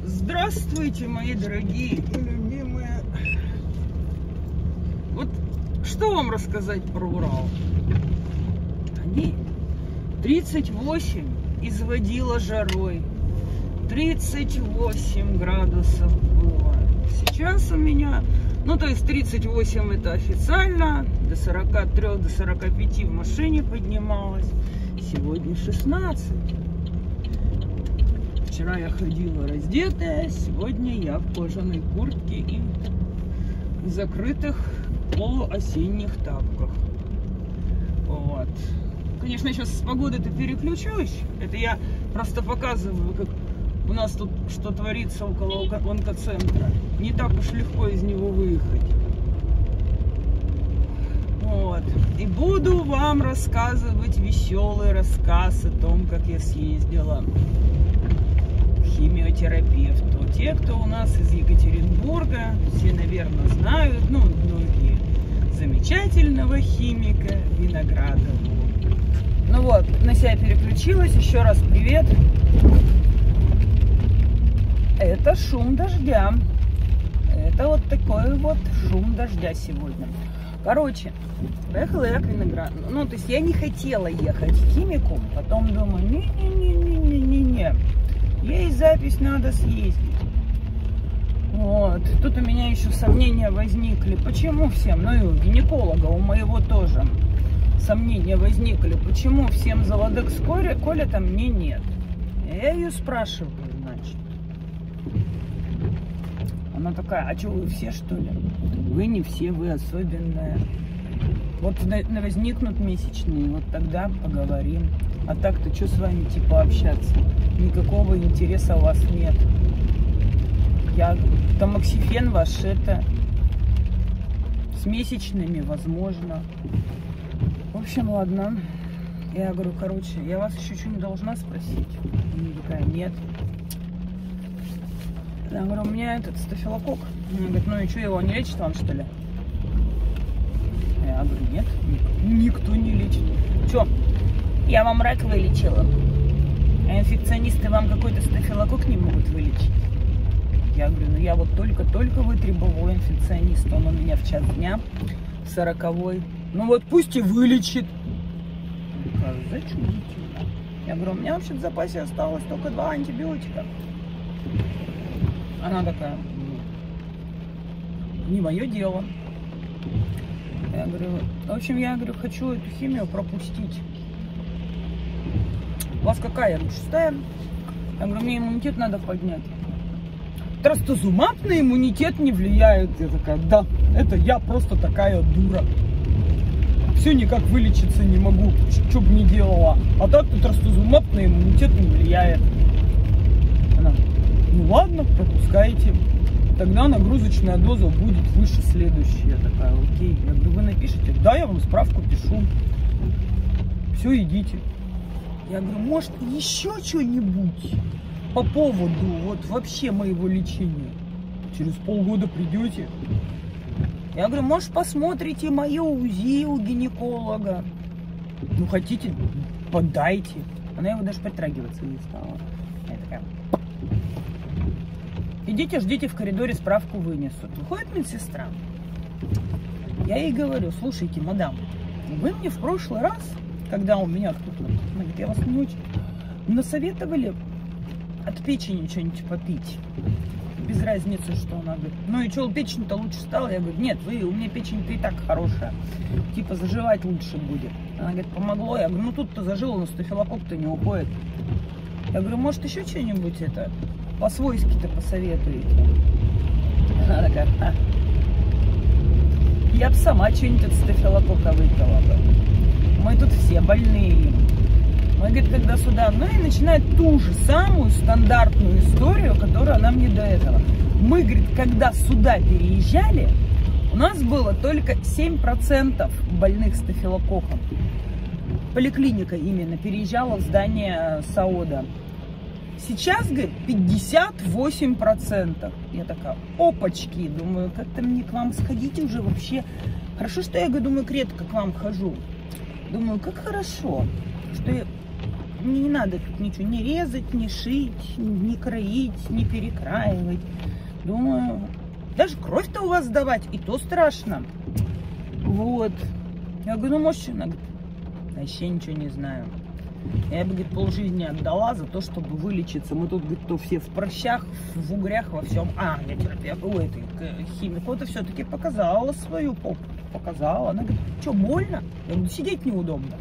Здравствуйте, мои дорогие и любимые. Вот что вам рассказать про Урал? Они 38 изводило жарой. 38 градусов было. Сейчас у меня, ну то есть 38 это официально, до 43, до 45 в машине поднималась. Сегодня 16. Вчера я ходила раздетая, сегодня я в кожаной куртке и в закрытых полуосенних тапках. Вот. Конечно, я сейчас с погоды-то переключусь. Это я просто показываю, как у нас тут что творится около онкоцентра. Не так уж легко из него выехать. Вот. И буду вам рассказывать веселый рассказ о том, как я съездила к химиотерапевту. Те, кто у нас из Екатеринбурга, все, наверное, знают, ну, многие, замечательного химика Виноградова. Ну вот, на себя переключилась. Еще раз привет. Это шум дождя. Это вот такой вот шум дождя сегодня. Короче, поехала я к Винограду. Ну, то есть я не хотела ехать к химику. Потом думаю, не-не-не-не-не-не. Есть запись, надо съездить. Вот. Тут у меня еще сомнения возникли. Почему всем? Ну и у гинеколога, у моего тоже сомнения возникли. Почему всем Золодекс колят, а мне нет? Я ее спрашиваю, значит. Она такая, а что, вы все, что ли? Вы не все, вы особенная. Вот возникнут месячные, вот тогда поговорим. А так-то что с вами типа общаться? Никакого интереса у вас нет. Тамоксифен ваш это с месячными, возможно. В общем, ладно. Я говорю, короче, я вас еще что-нибудь должна спросить? Она такая, нет. Я говорю, у меня этот стафилококк. Она говорит, ну и что, его не лечит вам, что ли? Я говорю, нет, никто не лечит. Че, я вам рак вылечила, а инфекционисты вам какой-то стафилококк не могут вылечить? Я говорю, ну я вот только-только вытребовала инфекциониста, он у меня в час дня, в 40-й. Ну вот пусть и вылечит. Зачем? Я говорю, у меня вообще в запасе осталось только 2 антибиотика. Она такая, не мое дело. Я говорю, в общем, я говорю, хочу эту химию пропустить. У вас какая? 6-я? Я говорю, мне иммунитет надо поднять. Трастузумаб на иммунитет не влияет. Я такая, да, это я просто такая дура. Все никак вылечиться не могу, что бы ни делала. А так-то трастузумаб на иммунитет не влияет. Она, ну ладно, пропускайте. Тогда нагрузочная доза будет выше следующей. Я такая, окей. Я говорю, вы напишите? Да, я вам справку пишу. Все, идите. Я говорю, может, еще что-нибудь по поводу вот вообще моего лечения? Через полгода придете. Я говорю, может, посмотрите мое УЗИ у гинеколога? Ну, хотите, подайте. Она его даже притрагиваться не стала. Я такая... Идите, ждите в коридоре, справку вынесут. Выходит медсестра. Я ей говорю, слушайте, мадам, вы мне в прошлый раз, когда у меня кто-то, она говорит, я вас не очень, насоветовали от печени что-нибудь попить. Без разницы, что она говорит. Ну и что, печень-то лучше стала? Я говорю, нет, у меня печень-то и так хорошая. Типа заживать лучше будет. Она говорит, помогло. Я говорю, ну тут-то зажило, но стафилококк-то не уходит. Я говорю, может еще что-нибудь это по-свойски-то посоветуете? Она такая, я бы сама что-нибудь от стафилококка выпила бы. Мы тут все больные. Мы, говорит, когда сюда, ну и начинает ту же самую стандартную историю, которую она мне до этого. Мы, говорит, когда сюда переезжали, у нас было только 7% больных стафилококком. Поликлиника именно переезжала в здание САОДа. Сейчас, говорит, 58%. Я такая, опачки, думаю, как-то мне к вам сходить уже вообще. Хорошо, что я, думаю, редко к вам хожу. Думаю, как хорошо, что я не надо тут ничего не резать, не шить, не кроить, не перекраивать. Думаю, даже кровь-то у вас сдавать, и то страшно. Вот. Я говорю, ну, может, она говорит, вообще ничего не знаю. Я бы, говорит, полжизни отдала за то, чтобы вылечиться. Мы тут, говорит, то все в прыщах, в угрях, во всем. А, я терапевт, химику-то все-таки показала свою попу. Показала. Она говорит, что, больно? Я говорю, сидеть неудобно.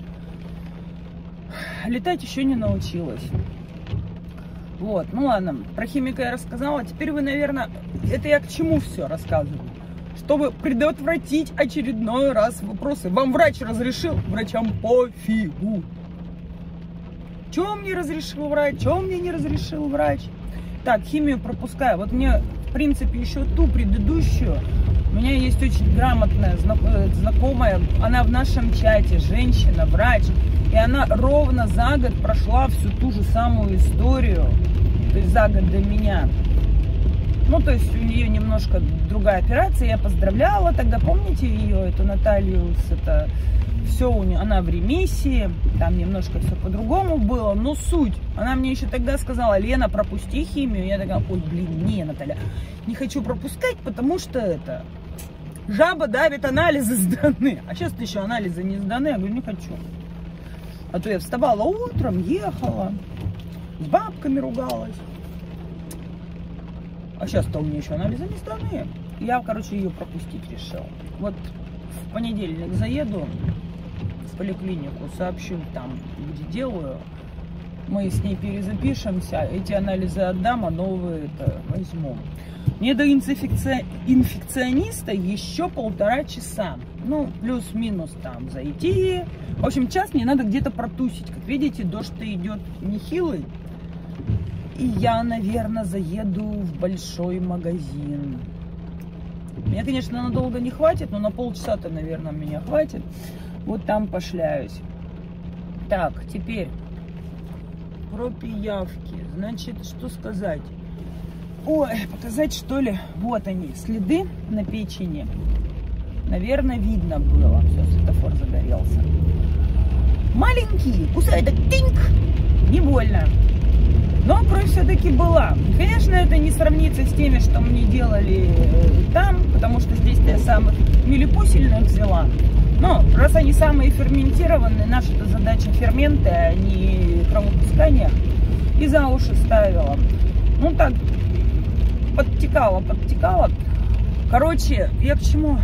Летать еще не научилась. Вот, ну ладно, про химика я рассказала. Теперь вы, наверное, это я к чему все рассказываю? Чтобы предотвратить очередной раз вопросы. Вам врач разрешил? Врачам пофигу. Что мне разрешил врач? Что мне не разрешил врач? Так, химию пропускаю. Вот мне, в принципе, еще ту предыдущую. У меня есть очень грамотная знакомая. Она в нашем чате, женщина, врач. И она ровно за год прошла всю ту же самую историю. То есть за год до меня. Ну, то есть у нее немножко другая операция. Я поздравляла тогда, помните ее, эту Наталью, это все у нее, она в ремиссии, там немножко все по-другому было, но суть. Она мне еще тогда сказала, Лена, пропусти химию. Я такая, ой, блин, не, Наталья, не хочу пропускать, потому что это, жаба давит, анализы сданы. А сейчас еще анализы не сданы, я говорю, не хочу. А то я вставала утром, ехала, с бабками ругалась. А сейчас-то у меня еще анализы не сданы. Я, короче, ее пропустить решил. Вот в понедельник заеду в поликлинику, сообщу там, где делаю. Мы с ней перезапишемся, эти анализы отдам, а новые это возьму. Мне до инфекциониста еще 1,5 часа. Ну, плюс-минус там зайти. В общем, час мне надо где-то протусить. Как видите, дождь-то идет нехилый. И я, наверное, заеду в большой магазин. Меня, конечно, надолго не хватит, но на полчаса-то, наверное, меня хватит. Вот там пошляюсь. Так, теперь про пиявки. Значит, что сказать? Ой, показать, что ли? Вот они, следы на печени. Наверное, видно было. Все, светофор загорелся. Маленькие, кусают, так тиньк, не больно. Но кровь все-таки была. Конечно, это не сравнится с теми, что мне делали там, потому что здесь-то я самых милипусельных взяла. Но раз они самые ферментированные, наша-то задача ферменты, а не кровопускание. И за уши ставила. Ну так, подтекала. Короче, я к чему?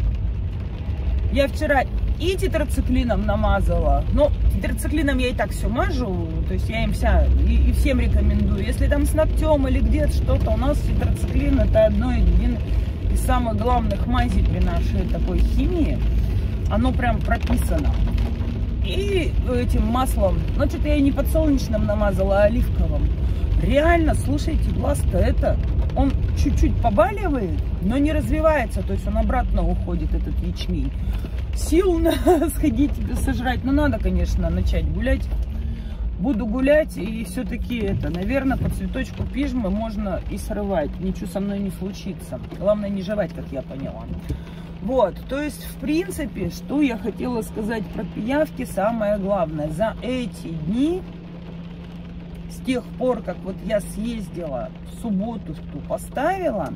Я вчера и тетрациклином намазала. Но тетрациклином я и так все мажу. То есть я им и всем рекомендую. Если там с ногтем или где-то что-то, у нас тетрациклин это один из самых главных мазей при нашей такой химии. Оно прям прописано. И этим маслом, ну что-то я и не подсолнечным намазала, а оливковым. Реально, слушайте, глаз-то это, он чуть-чуть побаливает, но не развивается. То есть он обратно уходит, этот ячмень. Сил на сходить сожрать. Но надо, конечно, начать гулять. Буду гулять, и все-таки это, наверное, по цветочку пижмы можно и срывать. Ничего со мной не случится. Главное не жевать, как я поняла. Вот, то есть, в принципе, что я хотела сказать про пиявки, самое главное. За эти дни, с тех пор, как вот я съездила, в субботу что поставила.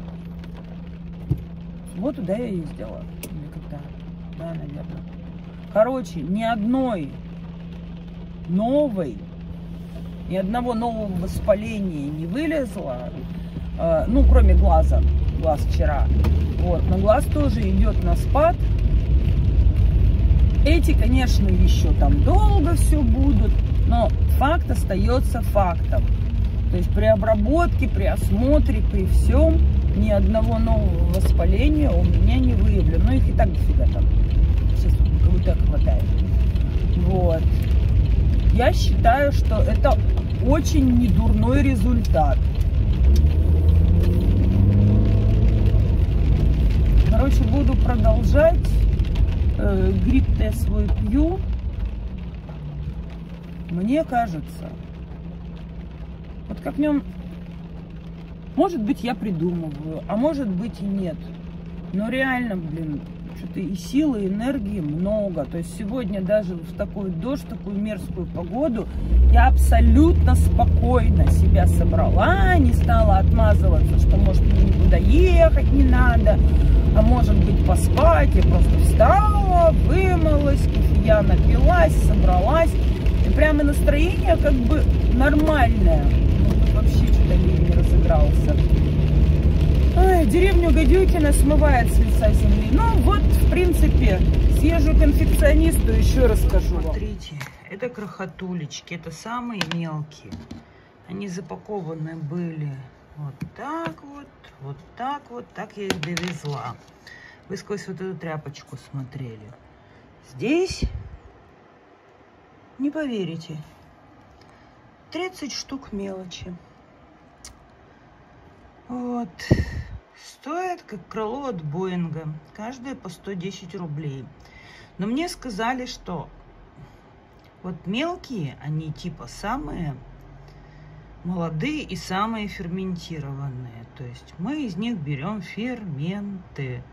В субботу, да, я ездила? Или когда? Да, наверное. Короче, ни одного нового воспаления не вылезло. Ну, кроме глаза. Глаз вчера. Вот, но глаз тоже идет на спад. Эти, конечно, еще там долго все будут, но факт остается фактом. То есть при обработке, при осмотре, при всем ни одного нового воспаления у меня не выявлено. Но их и так дофига там. Сейчас как будто хватает. Вот. Я считаю, что это очень недурной результат. Короче, буду продолжать. Грипп-тест свой пью. Мне кажется, вот как в нем, может быть, я придумываю, а может быть и нет. Но реально, блин, что-то и силы, и энергии много. То есть сегодня даже в такой дождь, в такую мерзкую погоду я абсолютно спокойно себя собрала, не стала отмазываться, что может мне никуда ехать не надо, а может быть поспать. Я просто встала, вымылась, кофея напилась, собралась. И прямо настроение как бы нормальное. Ну, тут вообще что-то ливень разыгрался. Ой, деревню Гадюкина смывает с лица земли. Ну вот, в принципе, съезжу к инфекционисту, еще расскажу вам. Смотрите, это крохотулечки, это самые мелкие. Они запакованы были вот так вот, вот так вот, так я их довезла. Вы сквозь вот эту тряпочку смотрели. Здесь, не поверите, 30 штук мелочи. Вот. Стоит как крыло от Боинга. Каждая по 110 рублей. Но мне сказали, что вот мелкие, они типа самые молодые и самые ферментированные. То есть мы из них берем ферменты.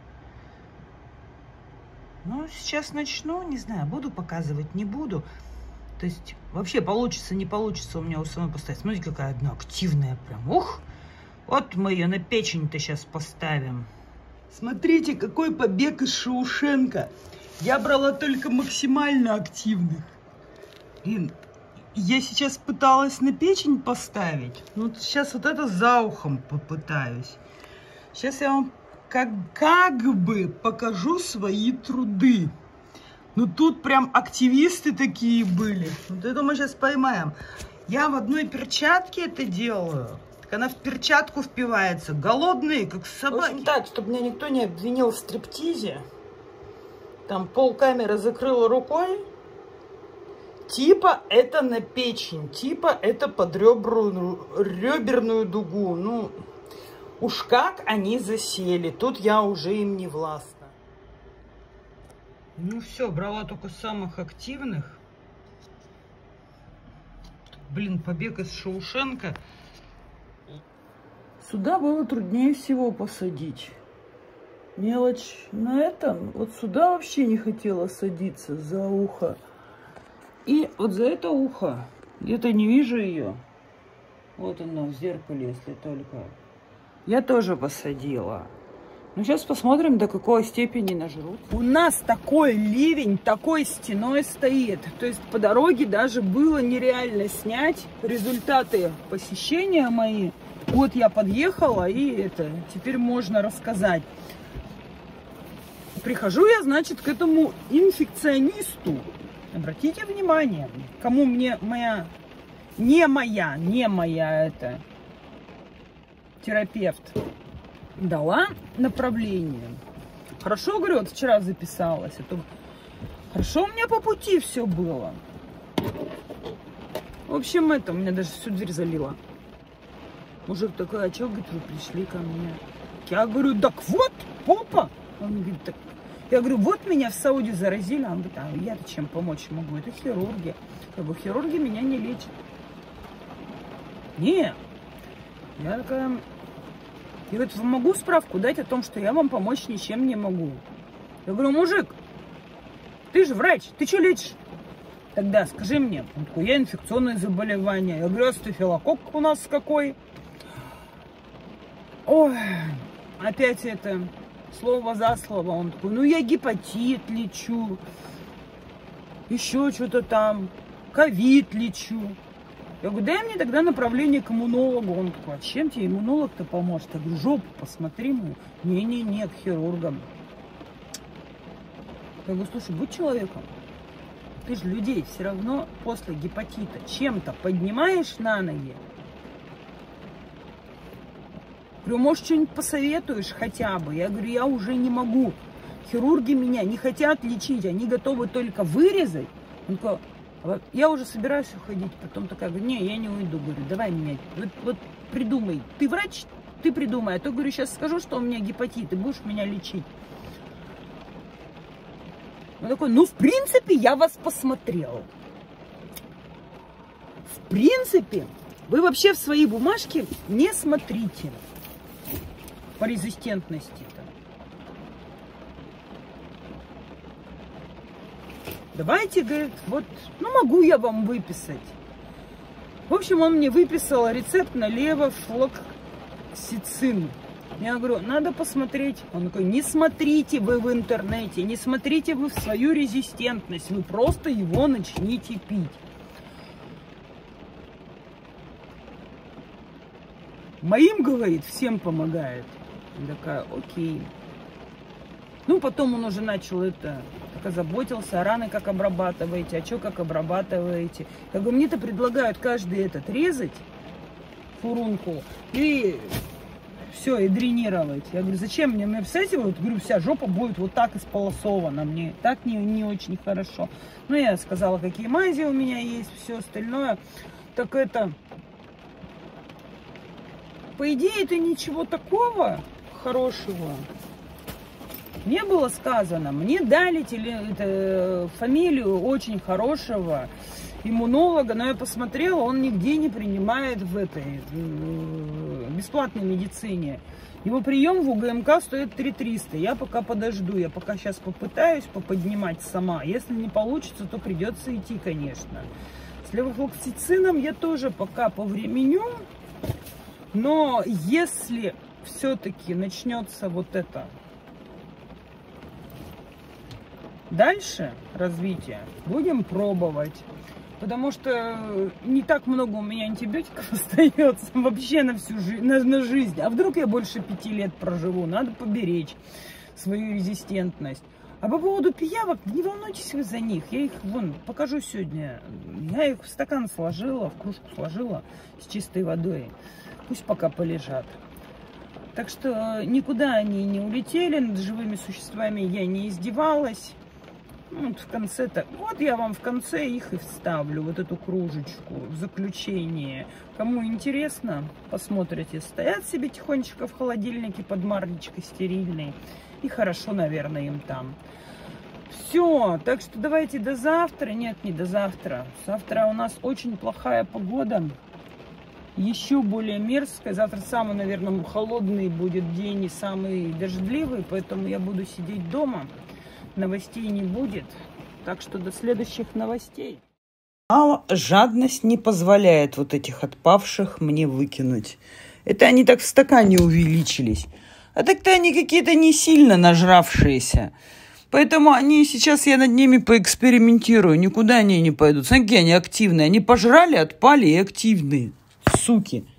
Ну, сейчас начну, не знаю, буду показывать, не буду. То есть вообще получится, не получится у меня у самой поставить. Смотрите, какая одна активная прям. Ух! Вот мы ее на печень-то сейчас поставим. Смотрите, какой побег из Шоушенка. Я брала только максимально активных. Блин, я сейчас пыталась на печень поставить. Ну, сейчас вот это за ухом попытаюсь. Сейчас я вам как бы покажу свои труды. Ну, тут прям активисты такие были. Вот это мы сейчас поймаем. Я в одной перчатке это делаю. Она в перчатку впивается. Голодные, как собаки. В общем, так, чтобы меня никто не обвинил в стриптизе. Там полкамеры закрыла рукой. Типа это на печень. Типа это под реберную дугу. Ну, уж как они засели. Тут я уже им не властна. Ну все, брала только самых активных. Блин, побег из Шоушенка. Сюда было труднее всего посадить. Мелочь на этом. Вот сюда вообще не хотела садиться, за ухо. И вот за это ухо. Где-то не вижу ее. Вот она в зеркале, если только. Я тоже посадила. Ну, сейчас посмотрим, до какой степени нажрут. У нас такой ливень, такой стеной стоит. То есть по дороге даже было нереально снять результаты посещения мои. Вот я подъехала, и это теперь можно рассказать. Прихожу я, значит, к этому инфекционисту. Обратите внимание, кому мне не моя это терапевт дала направление. Хорошо, говорю, вот вчера записалась. Это хорошо, у меня по пути все было. В общем, это у меня даже всю дверь залило. Мужик такой, а что, говорит, вы пришли ко мне? Я говорю, так вот, попа. Он говорит, так. Я говорю, вот меня в Сауде заразили. Он говорит, а я-то чем помочь могу? Это хирурги. Я говорю, хирурги меня не лечат. Не. Я такая, я говорю, могу справку дать о том, что я вам помочь ничем не могу. Я говорю, мужик, ты же врач, ты что лечишь? Тогда скажи мне. Он такой, я инфекционные заболевания. Я говорю, а стафилококк у нас какой? Ой, опять это, слово за слово. Он такой, ну я гепатит лечу, еще что-то там, ковид лечу. Я говорю, дай мне тогда направление к иммунологу. Он такой, а чем тебе иммунолог-то поможет? Я говорю, жопу посмотри мою. Не-не-не, к хирургам. Я говорю, слушай, будь человеком. Ты же людей все равно после гепатита чем-то поднимаешь на ноги. Говорю, может, что-нибудь посоветуешь хотя бы? Я говорю, я уже не могу. Хирурги меня не хотят лечить, они готовы только вырезать. Он такой, я уже собираюсь уходить. Потом такая, говорю, не, я не уйду. Говорю, давай менять. Вот придумай. Ты врач, ты придумай. А то, говорю, сейчас скажу, что у меня гепатит, и будешь меня лечить. Он такой, ну, в принципе, я вас посмотрел. В принципе, вы вообще в свои бумажки не смотрите. По резистентности-то. Давайте, говорит, вот, ну могу я вам выписать. В общем, он мне выписал рецепт на левофлоксицин. Я говорю, надо посмотреть. Он такой, не смотрите вы в интернете, не смотрите вы в свою резистентность, вы просто его начните пить. Моим, говорит, всем помогает. Я такая, окей. Ну, потом он уже начал это, так озаботился, а раны как обрабатываете, а что как обрабатываете. Я говорю, мне-то предлагают каждый этот резать, фурункул, и все, и дренировать. Я говорю, зачем мне? Мне, представляете, вот, говорю, вся жопа будет вот так исполосована, мне так не очень хорошо. Ну, я сказала, какие мази у меня есть, все остальное. Так это, по идее, это ничего такого хорошего не было сказано. Мне дали фамилию очень хорошего иммунолога, но я посмотрела, он нигде не принимает в этой бесплатной медицине. Его прием в УГМК стоит 3300. Я пока подожду, я пока сейчас попытаюсь поподнимать сама. Если не получится, то придется идти, конечно. С левофлоксицином я тоже пока повременю. Но если все-таки начнется вот это дальше развитие, будем пробовать. Потому что не так много у меня антибиотиков остается вообще на всю жизнь, на жизнь. А вдруг я больше 5 лет проживу? Надо поберечь свою резистентность. А по поводу пиявок, не волнуйтесь вы за них. Я их, вон, покажу сегодня. Я их в стакан сложила, в кружку сложила с чистой водой. Пусть пока полежат. Так что никуда они не улетели, над живыми существами я не издевалась. Вот в конце-то, вот я вам в конце их и вставлю, вот эту кружечку в заключение. Кому интересно, посмотрите. Стоят себе тихонечко в холодильнике под марлечкой стерильной. И хорошо, наверное, им там. Все, так что давайте до завтра. Нет, не до завтра. Завтра у нас очень плохая погода. Еще более мерзкая. Завтра самый, наверное, холодный будет день и самый дождливый. Поэтому я буду сидеть дома. Новостей не будет. Так что до следующих новостей. А жадность не позволяет вот этих отпавших мне выкинуть. Это они так в стакане увеличились. А так-то они какие-то не сильно нажравшиеся. Поэтому они сейчас, я над ними поэкспериментирую. Никуда они не пойдут. Смотрите, они активные. Они пожрали, отпали и активные. Суки.